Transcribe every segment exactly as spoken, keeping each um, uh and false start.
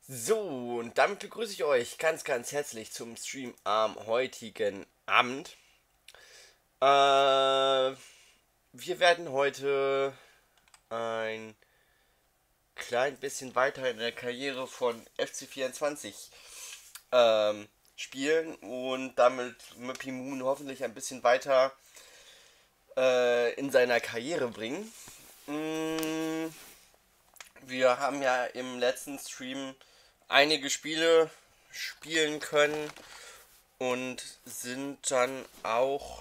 So, und damit begrüße ich euch ganz, ganz herzlich zum Stream am heutigen Abend. Äh, wir werden heute ein klein bisschen weiter in der Karriere von F C vierundzwanzig ähm, spielen und damit Möppi Moon hoffentlich ein bisschen weiter äh, in seiner Karriere bringen. Mm, wir haben ja im letzten Stream einige Spiele spielen können und sind dann auch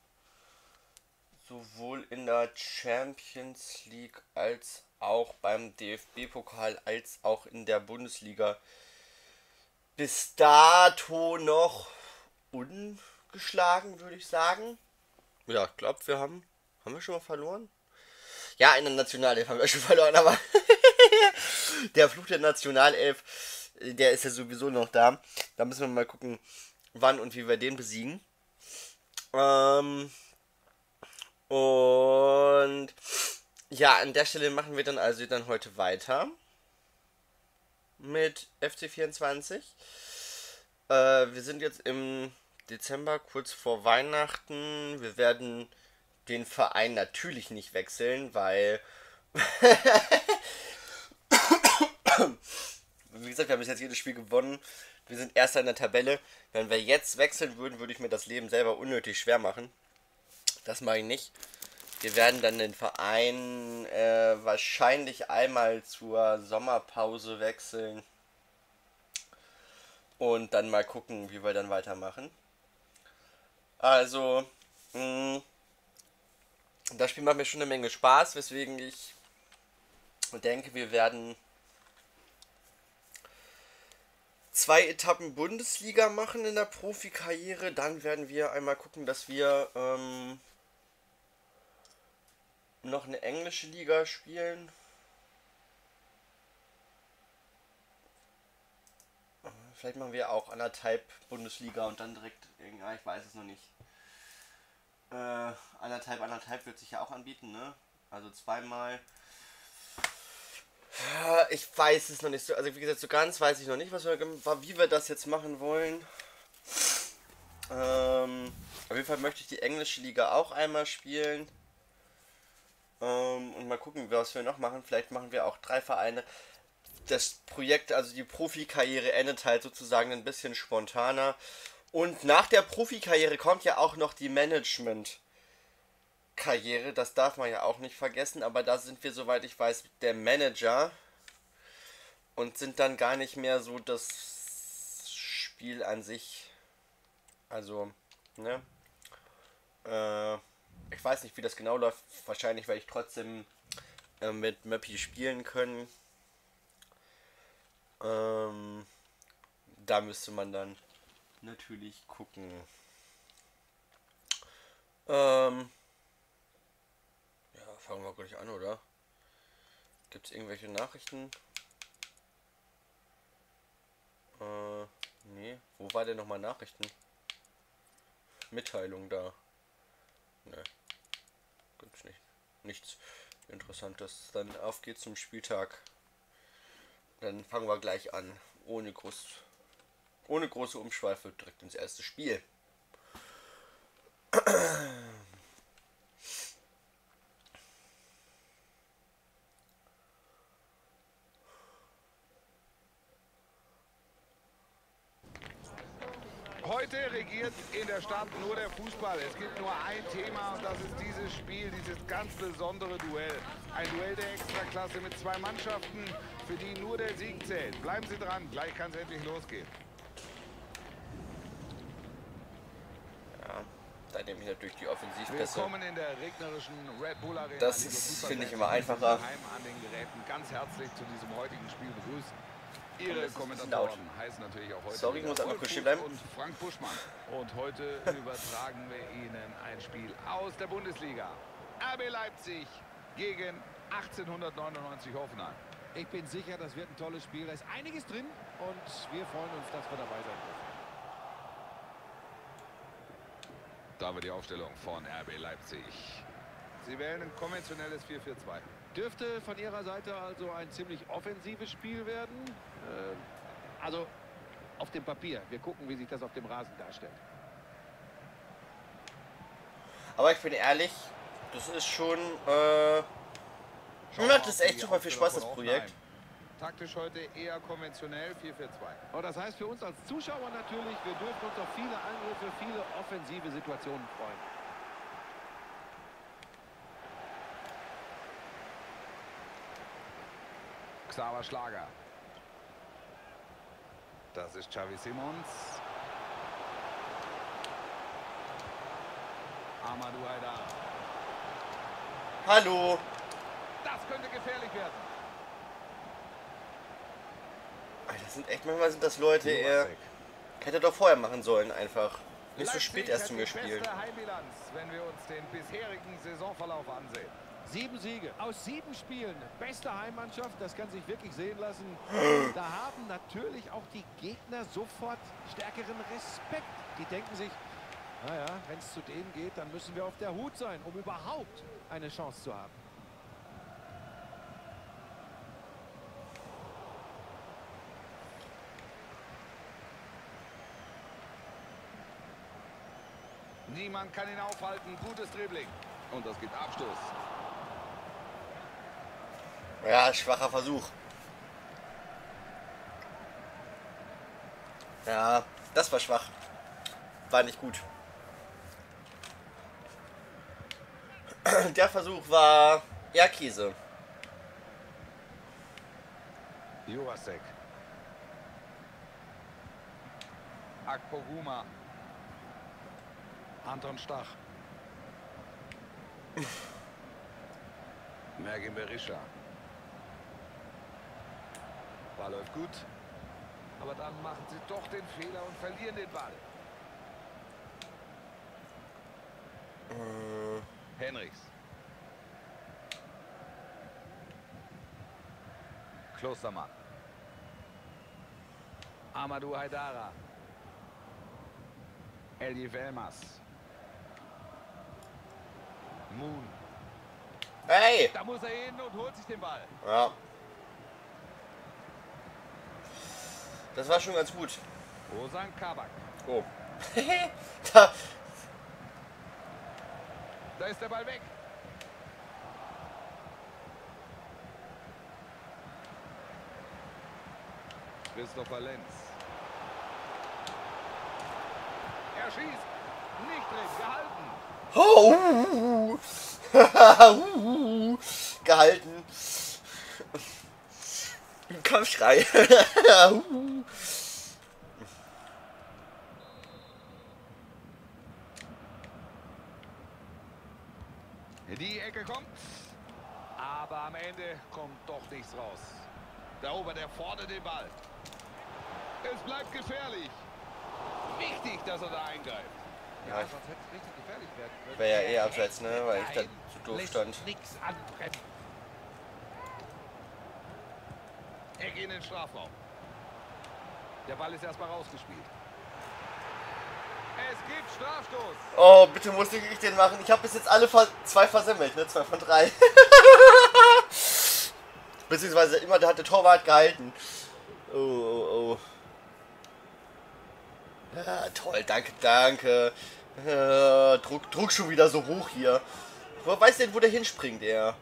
sowohl in der Champions League als auch beim D F B-Pokal als auch in der Bundesliga bis dato noch ungeschlagen, würde ich sagen. Ja, ich glaube, wir haben. Haben wir schon mal verloren? Ja, in der Nationalelf haben wir schon verloren, aber der Fluch der Nationalelf, der ist ja sowieso noch da. Da müssen wir mal gucken, wann und wie wir den besiegen. Ähm, und ja, an der Stelle machen wir dann also dann heute weiter mit F C vierundzwanzig. Äh, wir sind jetzt im Dezember, kurz vor Weihnachten. Wir werden den Verein natürlich nicht wechseln, weil wie gesagt, wir haben bis jetzt jedes Spiel gewonnen. Wir sind Erster in der Tabelle. Wenn wir jetzt wechseln würden, würde ich mir das Leben selber unnötig schwer machen. Das mache ich nicht. Wir werden dann den Verein äh, wahrscheinlich einmal zur Sommerpause wechseln. Und dann mal gucken, wie wir dann weitermachen. Also, mh, das Spiel macht mir schon eine Menge Spaß, weswegen ich denke, wir werden zwei Etappen Bundesliga machen in der Profikarriere. Dann werden wir einmal gucken, dass wir ähm, noch eine englische Liga spielen. Vielleicht machen wir auch anderthalb Bundesliga und dann direkt, ja, ich weiß es noch nicht. Äh, anderthalb, anderthalb wird sich ja auch anbieten, ne? Also zweimal. Ich weiß es noch nicht so, also wie gesagt, so ganz weiß ich noch nicht, was wir, wie wir das jetzt machen wollen. Ähm, auf jeden Fall möchte ich die englische Liga auch einmal spielen. Ähm, und mal gucken, was wir noch machen. Vielleicht machen wir auch drei Vereine. Das Projekt, also die Profikarriere, endet halt sozusagen ein bisschen spontaner. Und nach der Profikarriere kommt ja auch noch die Management-Karriere. Das darf man ja auch nicht vergessen. Aber da sind wir, soweit ich weiß, der Manager. Und sind dann gar nicht mehr so das Spiel an sich. Also, ne? Äh, ich weiß nicht, wie das genau läuft. Wahrscheinlich werde ich trotzdem äh, mit Möppi spielen können. Ähm, da müsste man dann natürlich gucken. Ähm, ja, fangen wir gleich an, oder? Gibt es irgendwelche Nachrichten? Äh, nee. Wo war denn nochmal Nachrichten? Mitteilung da. Ne. Gibt's nicht. Nichts Interessantes. Dann auf geht's zum Spieltag. Dann fangen wir gleich an. Ohne groß, ohne große Umschweife direkt ins erste Spiel. Heute regiert in der Stadt nur der Fußball. Es gibt nur ein Thema und das ist dieses Spiel, dieses ganz besondere Duell. Ein Duell der Extraklasse mit zwei Mannschaften, für die nur der Sieg zählt. Bleiben Sie dran, gleich kann es endlich losgehen. Ja, da nehme ich natürlich die Offensivpässe. Willkommen in der regnerischen Red Bull Arena. Das ist, finde ich, immer einfacher. Heim an den Geräten ganz herzlich zu diesem heutigen Spiel begrüßt. Ihre laut. Kommentatoren heißen natürlich auch heute Sorry, ich muss einfach kurz stehen bleiben. und Frank Buschmann. Und heute übertragen wir Ihnen ein Spiel aus der Bundesliga. R B Leipzig gegen achtzehnhundertneunundneunzig Hoffenheim. Ich bin sicher, das wird ein tolles Spiel. Da ist einiges drin und wir freuen uns, dass wir dabei sein dürfen. Da haben wir die Aufstellung von R B Leipzig. Sie wählen ein konventionelles vier vier zwei. Dürfte von ihrer Seite also ein ziemlich offensives Spiel werden. Äh, also auf dem Papier. Wir gucken, wie sich das auf dem Rasen darstellt. Aber ich bin ehrlich, das ist schon, äh, mir macht das echt super viel Spaß, das Projekt. Taktisch heute eher konventionell, vier vier zwei. Und das heißt für uns als Zuschauer natürlich, wir dürfen uns auf viele Angriffe, viele offensive Situationen freuen. Xaver Schlager. Das ist Xavi Simons. Amadou Haidara. Hallo. Das könnte gefährlich werden. Das sind echt, manchmal sind das Leute, er hätte doch vorher machen sollen einfach. Nicht so Leipzig spät erst hat zum die Gespielt. beste Heimbilanz, wenn wir uns den bisherigen Saisonverlauf ansehen. Sieben Siege aus sieben Spielen. Beste Heimmannschaft, das kann sich wirklich sehen lassen. Da haben natürlich auch die Gegner sofort stärkeren Respekt. Die denken sich, naja, wenn es zu denen geht, dann müssen wir auf der Hut sein, um überhaupt eine Chance zu haben. Niemand kann ihn aufhalten. Gutes Dribbling. Und das gibt Abstoß. Ja, schwacher Versuch. Ja, das war schwach. War nicht gut. Der Versuch war eher Käse. Jurasek. Akpoguma. Anton Stach. Mergin Berisha. Ball läuft gut. Aber dann machen sie doch den Fehler und verlieren den Ball. Äh. Henrichs. Klostermann. Amadou Haidara. Elie Velmas. Moon. Hey! Da muss er hin und holt sich den Ball. Ja. Das war schon ganz gut. Ozan Kabak. Oh. da. Da ist der Ball weg. Christopher Lenz. Er schießt. Nicht drin. Gehalten. Oh, uh, uh, gehalten. Kampfschrei. uh. Die Ecke kommt. Aber am Ende kommt doch nichts raus. Da erobert er vorne den Ball. Es bleibt gefährlich. Wichtig, dass er da eingreift. Ja, sonst hätte es richtig gefährlich werden können. Wäre ja eh abseits, ne? Weil ich da zu doof stand. Nichts anbrennen. Ecke in den Strafraum. Der Ball ist erstmal rausgespielt. Es gibt Strafstoß. Oh, bitte musste ich den machen. Ich habe bis jetzt alle ver zwei versemmelt, ne? Zwei von drei. Beziehungsweise immer hat der Torwart gehalten. Oh, oh, oh. Ja, toll, danke, danke. Äh, Druck, Druck schon wieder so hoch hier. Wo weiß denn, wo der hinspringt, er?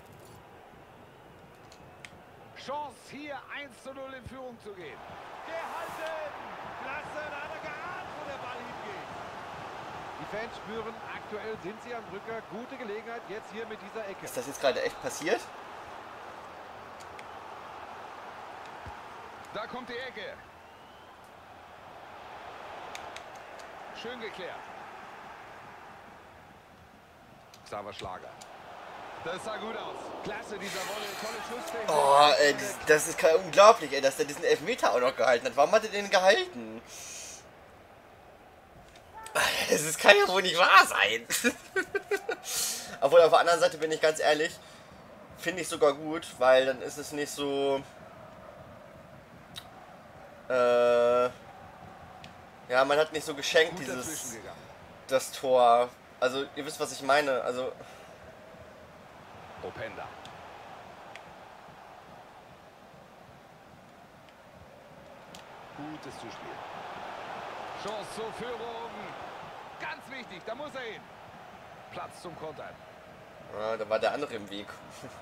Chance hier eins zu null in Führung zu gehen. Gehalten! Klasse, da hat er geahnt, wo der Ball hingeht. Die Fans spüren, aktuell sind sie am Drücker. Gute Gelegenheit jetzt hier mit dieser Ecke. Ist das jetzt gerade echt passiert? Da kommt die Ecke. Schön geklärt. Xaver Schlager. Das sah gut aus. Klasse, dieser Wolle. Tolle Schusstechnik. Oh, ey, das, das ist unglaublich, ey, dass der diesen Elfmeter auch noch gehalten hat. Warum hat er den gehalten? Das ist, kann ja wohl nicht wahr sein. Obwohl, auf der anderen Seite bin ich ganz ehrlich, finde ich sogar gut, weil dann ist es nicht so... Äh... Ja, man hat nicht so geschenkt, Gut dieses... das Tor. Also, ihr wisst, was ich meine. Also... Openda. Gutes zu spielen. Chance zur Führung. Ganz wichtig, da muss er hin. Platz zum Kontern. Ja, da war der andere im Weg.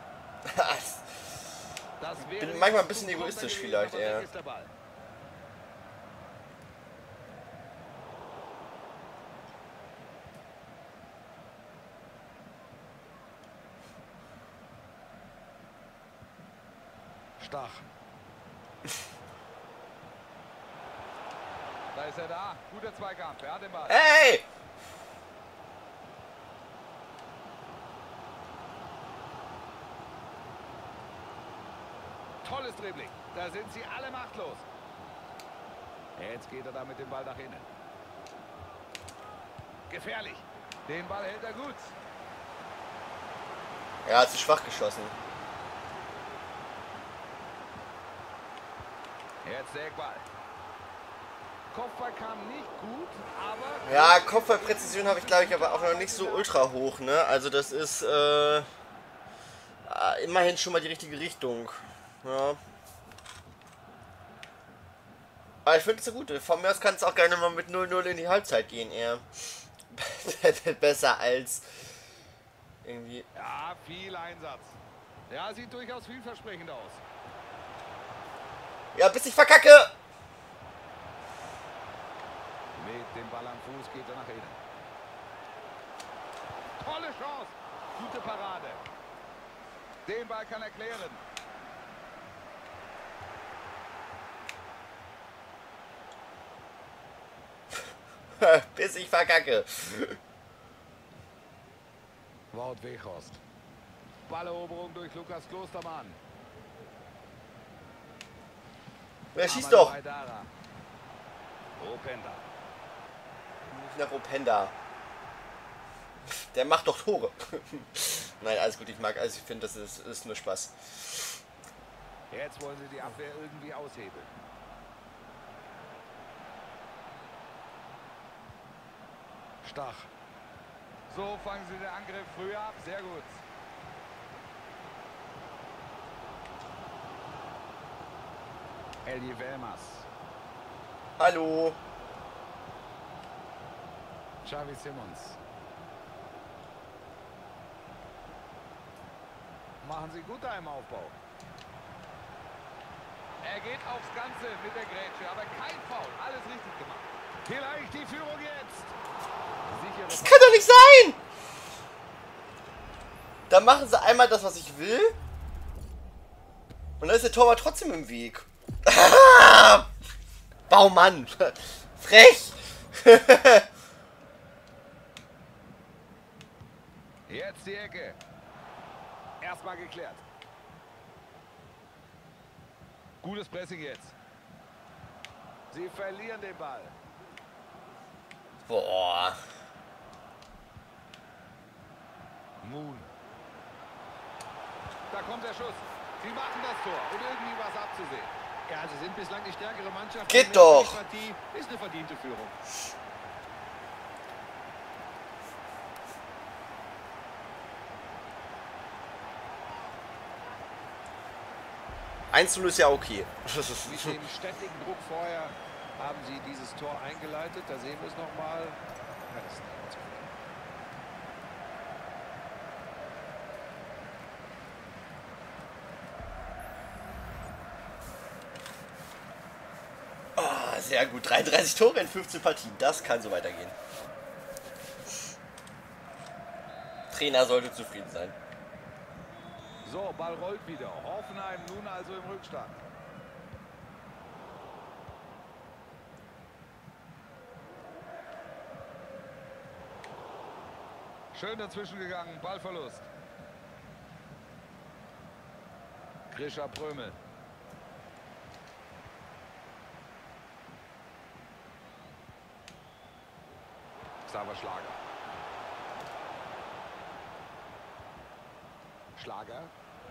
Das Bin manchmal ein bisschen egoistisch vielleicht, eher. Stach. Da ist er da. Guter Zweikampf. Er hat den Ball. Hey! Tolles Dribbling. Da sind sie alle machtlos. Jetzt geht er da mit dem Ball nach innen. Gefährlich. Den Ball hält er gut. Er hat sich schwach geschossen. Jetzt der Ball. Kopfball kam nicht gut, aber... Ja, Kopfballpräzision habe ich, glaube ich, aber auch noch nicht so ultra hoch, ne? Also das ist äh, immerhin schon mal die richtige Richtung. Ja. Aber ich finde es so gut. Von mir aus kann es auch gerne mal mit null null in die Halbzeit gehen, eher. Besser als irgendwie... Ja, viel Einsatz. Ja, sieht durchaus vielversprechend aus. Ja, bis ich verkacke! Mit dem Ball am Fuß geht er nach innen. Tolle Chance. Gute Parade. Den Ball kann er klären. Bis ich verkacke. Wout Weghorst. Balleroberung durch Lukas Klostermann. Wer schießt doch? Openda. Nach Openda. Der macht doch Tore. Nein, alles gut, ich mag, also ich finde, das ist, ist nur Spaß. Jetzt wollen sie die Abwehr irgendwie aushebeln. Stach. So fangen sie den Angriff früher ab. Sehr gut. Elie Velmas. Hallo. Xavi Simons. Machen sie gut da im Aufbau. Er geht aufs Ganze mit der Grätsche, aber kein Foul. Alles richtig gemacht. Vielleicht die Führung jetzt. Sichere Das kann doch nicht sein! Da machen sie einmal das, was ich will. Und dann ist der Torwart trotzdem im Weg. Baumann! Frech! Jetzt die Ecke. Erstmal geklärt. Gutes Pressing jetzt. Sie verlieren den Ball. Boah. Moon. Da kommt der Schuss. Sie machen das Tor und irgendwie was abzusehen. Ja, sie sind bislang die stärkere Mannschaft. Geht doch. Die Partie ist eine verdiente Führung. eins zu null ist ja okay. Mit dem ständigen Druck vorher haben sie dieses Tor eingeleitet. Da sehen wir es nochmal. Ja, das ist nicht zu viel. Ah, sehr gut. dreiunddreißig Tore in fünfzehn Partien. Das kann so weitergehen. Trainer sollte zufrieden sein. So, Ball rollt wieder. Hoffenheim nun also im Rückstand. Schön dazwischen gegangen. Ballverlust. Grisha Prömel. Xaver Schlager. Schlager.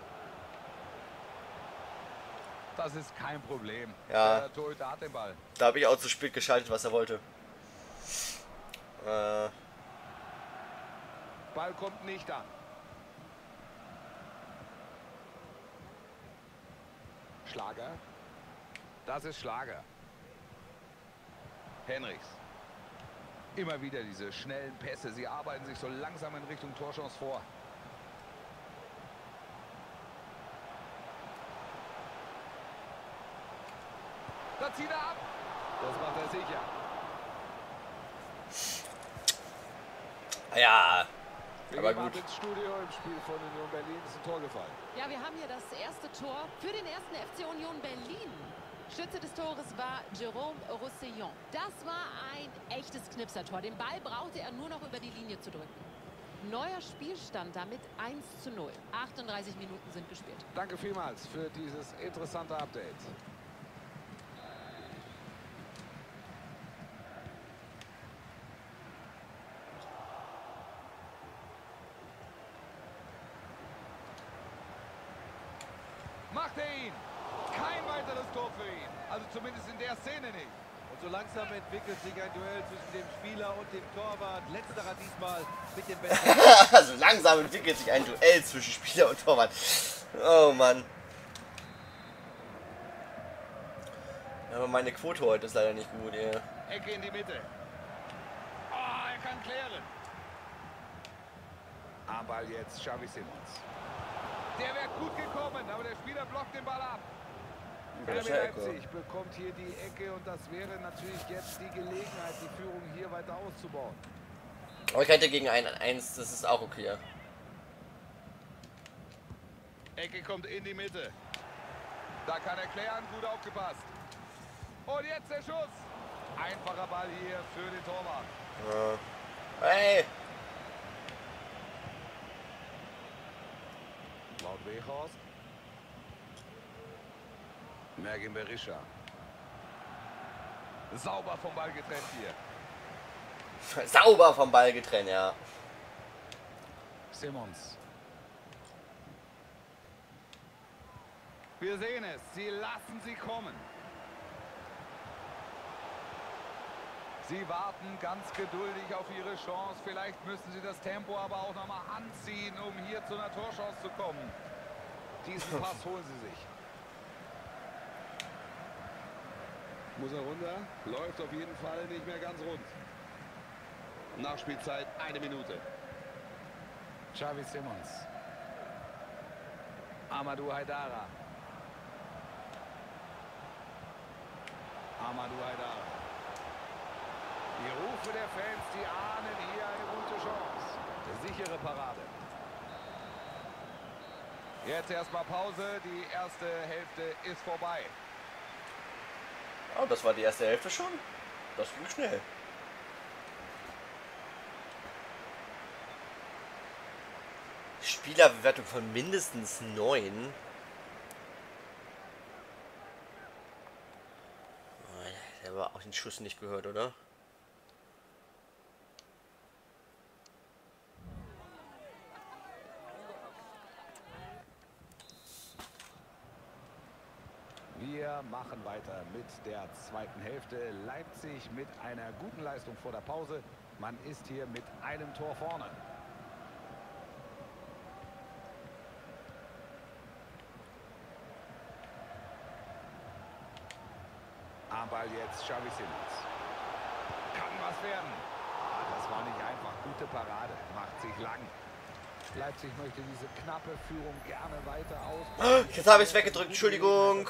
Das ist kein Problem. Ja. Der Torhüter hat den Ball. Da habe ich auch zu spät geschaltet, was er wollte. Äh. Ball kommt nicht an. Schlager. Das ist Schlager. Henrichs. Immer wieder diese schnellen Pässe. Sie arbeiten sich so langsam in Richtung Torchance vor. Da zieht er ab. Das macht er sicher. Ja, Wir aber gehen gut. ab ins Studio. Im Spiel von Union Berlin ist ein Tor gefallen. Ja, wir haben hier das erste Tor für den ersten F C Union Berlin. Stütze des Tores war Jérôme Roussillon. Das war ein echtes Knipsertor. Den Ball brauchte er nur noch über die Linie zu drücken. Neuer Spielstand damit eins zu null. achtunddreißig Minuten sind gespielt. Danke vielmals für dieses interessante Update. Macht er ihn. Kein weiteres Tor für ihn. Also zumindest in der Szene nicht. Und so langsam entwickelt sich ein Duell zwischen dem Spieler und dem Torwart. Letzterer diesmal mit dem besten. Also langsam entwickelt sich ein Duell zwischen Spieler und Torwart. Oh Mann. Aber meine Quote heute ist leider nicht gut, ey. Ecke in die Mitte. Oh, er kann klären. Am Ball jetzt Xavi Simons. Der wäre gut gekommen, aber der Spieler blockt den Ball ab. R B Leipzig bekommt hier die Ecke und das wäre natürlich jetzt die Gelegenheit, die Führung hier weiter auszubauen. Aber ich hätte gegen ein eins, das ist auch okay. Ecke kommt in die Mitte. Da kann er klären, gut aufgepasst. Und jetzt der Schuss. Einfacher Ball hier für den Torwart. Ja. Hey! Laut Weghorst. Mergin Berisha. Sauber vom Ball getrennt hier. Sauber vom Ball getrennt, ja. Simons. Wir sehen es. Sie lassen sie kommen. Sie warten ganz geduldig auf ihre Chance. Vielleicht müssen sie das Tempo aber auch noch mal anziehen, um hier zu einer Torchance zu kommen. Diesen Pass holen sie sich. Muss er runter? Läuft auf jeden Fall nicht mehr ganz rund. Nachspielzeit eine Minute. Xavi Simons. Amadou Haidara. Amadou Haidara. Die Rufe der Fans, die ahnen hier eine gute Chance. Eine sichere Parade. Jetzt erstmal Pause. Die erste Hälfte ist vorbei. Oh, das war die erste Hälfte schon. Das ging schnell. Spielerbewertung von mindestens neun. Der war auch den Schuss nicht gehört, oder? Wir machen weiter mit der zweiten Hälfte. Leipzig mit einer guten Leistung vor der Pause. Man ist hier mit einem Tor vorne. Am Ball jetzt Xavi Simons. Kann was werden. Ah, das war nicht einfach. Gute Parade. Macht sich lang. Leipzig möchte diese knappe Führung gerne weiter ausbauen. Jetzt habe ich es weggedrückt. Entschuldigung.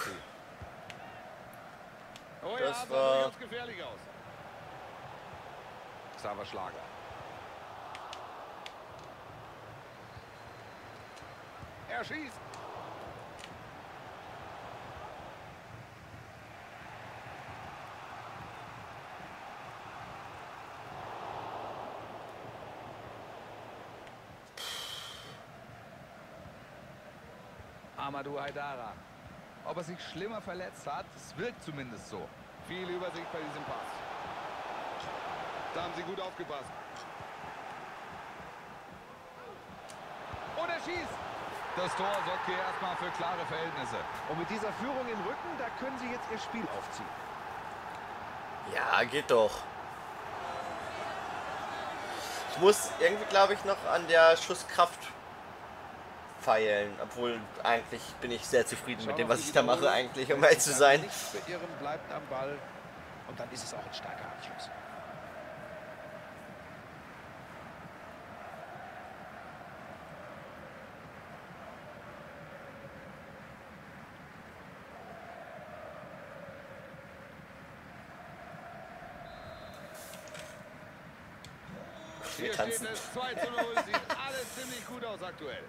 Oh ja, Das das war- sah ganz gefährlich aus. Xaver Schlager. Er schießt. Amadou Haidara. Ob er sich schlimmer verletzt hat, es wirkt zumindest so. Viel Übersicht bei diesem Pass. Da haben sie gut aufgepasst. Und er schießt. Das Tor sorgt hier erstmal für klare Verhältnisse. Und mit dieser Führung im Rücken, da können sie jetzt ihr Spiel aufziehen. Ja, geht doch. Ich muss irgendwie, glaube ich, noch an der Schusskraft feilen. Obwohl, eigentlich bin ich sehr zufrieden mit dem, was ich da mache, eigentlich, um ehrlich zu sein. Nichts beirren, bleibt am Ball. Und dann ist es auch ein starker Abschluss. Hier steht es zwei zu null, sieht alles ziemlich gut aus aktuell.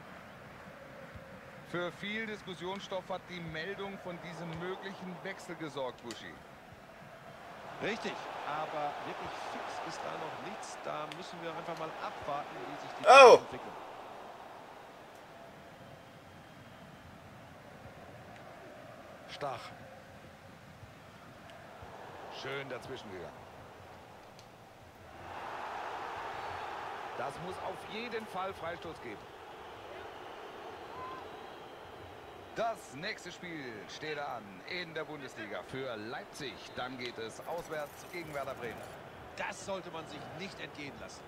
Für viel Diskussionsstoff hat die Meldung von diesem möglichen Wechsel gesorgt, Buschi. Richtig, aber wirklich fix ist da noch nichts. Da müssen wir einfach mal abwarten, wie sich die Oh. Dinge entwickeln. Stach. Schön dazwischen gegangen. Das muss auf jeden Fall Freistoß geben. Das nächste Spiel steht an in der Bundesliga für Leipzig. Dann geht es auswärts gegen Werder Bremen. Das sollte man sich nicht entgehen lassen.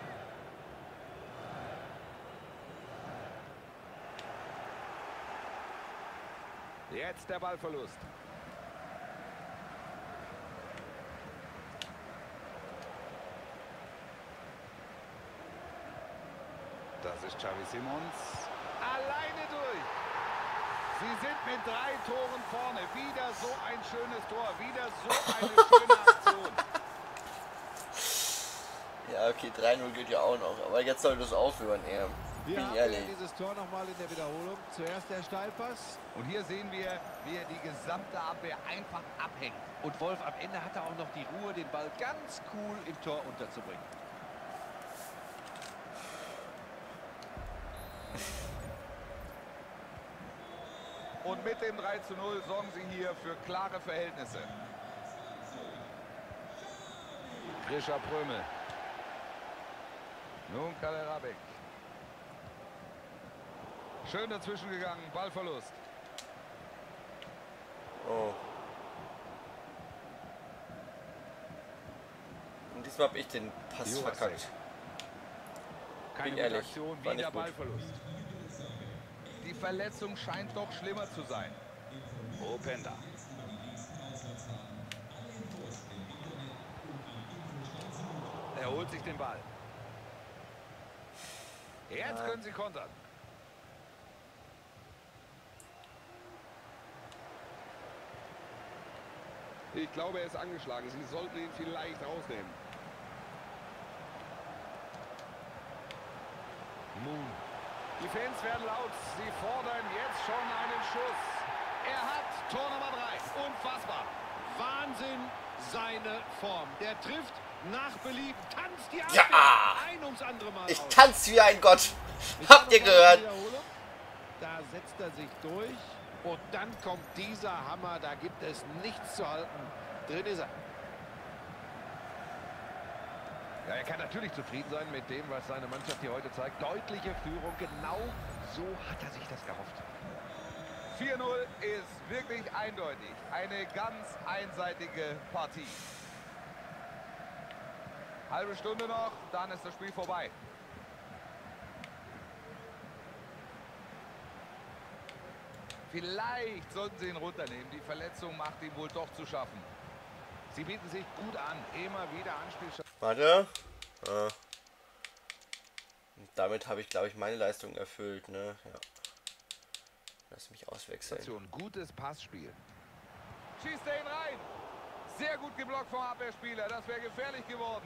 Jetzt der Ballverlust. Das ist Xavi Simons. Alleine durch. Sie sind mit drei Toren vorne. Wieder so ein schönes Tor. Wieder so eine schöne Aktion. Ja, okay, drei null geht ja auch noch. Aber jetzt sollte es aufhören, eher. Wir Bin haben ich ehrlich. ja dieses Tor nochmal in der Wiederholung. Zuerst der Steilpass. Und hier sehen wir, wie er die gesamte Abwehr einfach abhängt. Und Wolf, am Ende hat er auch noch die Ruhe, den Ball ganz cool im Tor unterzubringen. Und mit dem drei zu null sorgen sie hier für klare Verhältnisse. Grisha Prömel. Nun Kaderabek. Schön dazwischen gegangen, Ballverlust. Oh. Und diesmal habe ich den Pass Jurasek. verkackt. Keine Bin gute ehrlich, Aktion, war wieder nicht gut. Ballverlust. Die Verletzung scheint doch schlimmer zu sein. Openda. Er holt sich den Ball. Jetzt Ja. können sie kontern. Ich glaube, er ist angeschlagen. Sie sollten ihn vielleicht rausnehmen. Moon. Die Fans werden laut. Sie fordern jetzt schon einen Schuss. Er hat Tor Nummer drei. Unfassbar. Wahnsinn, seine Form. Der trifft nach Belieben, tanzt die Abwehr. Ja! Ein ums andere Mal Ich aus. tanze wie ein Gott. Ich Habt sag ihr noch mal gehört? die Wiederholung. Da setzt er sich durch. Und dann kommt dieser Hammer. Da gibt es nichts zu halten. Drin ist er. Ja, er kann natürlich zufrieden sein mit dem, was seine Mannschaft hier heute zeigt. Deutliche Führung. Genau so hat er sich das erhofft. vier null ist wirklich eindeutig. Eine ganz einseitige Partie. Halbe Stunde noch, dann ist das Spiel vorbei. Vielleicht sollten sie ihn runternehmen. Die Verletzung macht ihm wohl doch zu schaffen. Sie bieten sich gut an. Immer wieder Anspielschaft. Warte. Ah. Und damit habe ich, glaube ich, meine Leistung erfüllt, ne? Ja. Lass mich auswechseln. Gutes Passspiel. Schießt er ihn rein. Sehr gut geblockt vom Abwehrspieler. Das wäre gefährlich geworden.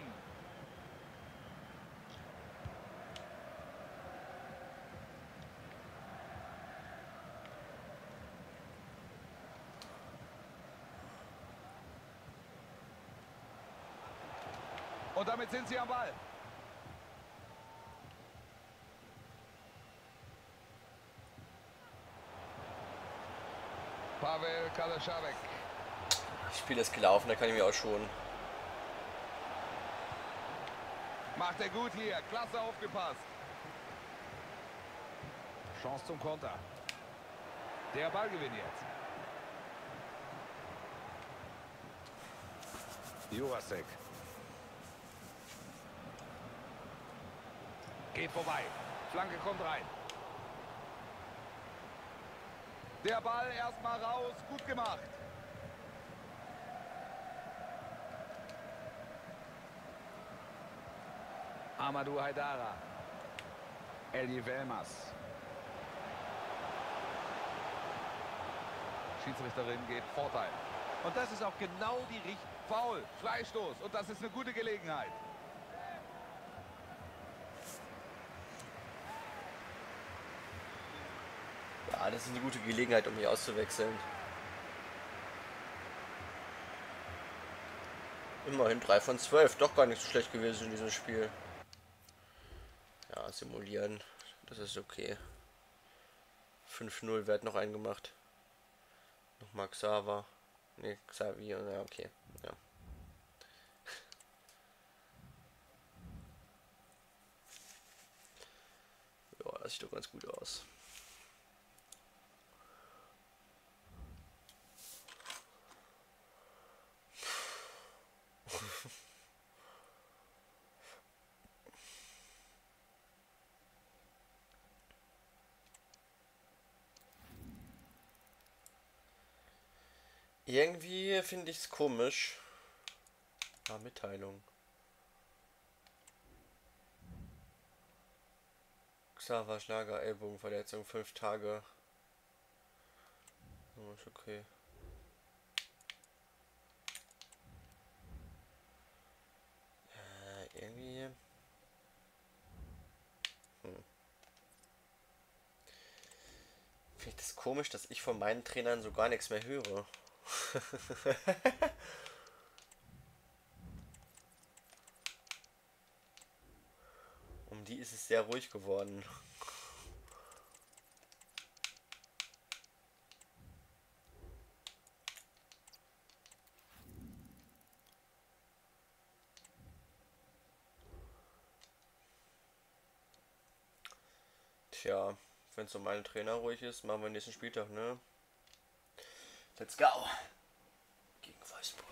Und damit sind sie am Ball. Pavel Kalaszawek. Das Spiel ist gelaufen, da kann ich mich auch schon. Macht er gut hier. Klasse aufgepasst. Chance zum Konter. Der Ballgewinn jetzt. Jurasek. Geht vorbei. Flanke kommt rein. Der Ball erstmal raus. Gut gemacht. Amadou Haidara. Elie Velmas. Schiedsrichterin geht Vorteil. Und das ist auch genau die richtige... Foul, Freistoß und das ist eine gute Gelegenheit. Ja, das ist eine gute Gelegenheit, um mich auszuwechseln. Immerhin drei von zwölf, doch gar nicht so schlecht gewesen in diesem Spiel. Ja, simulieren, das ist okay. fünf null wird noch eingemacht. Nochmal Xaver. Ne, Xavier, ja, okay. Ja. Ja, das sieht doch ganz gut aus. Irgendwie finde ich es komisch. Ah, Mitteilung. Xaver Schlager, Ellbogenverletzung, fünf Tage. Oh, ist okay. Äh, irgendwie. Hm. Finde ich das komisch, dass ich von meinen Trainern so gar nichts mehr höre. Um die ist es sehr ruhig geworden. Tja, wenn es um meinen Trainer ruhig ist, machen wir nächsten Spieltag, ne? Let's go! Gegen Wolfsburg.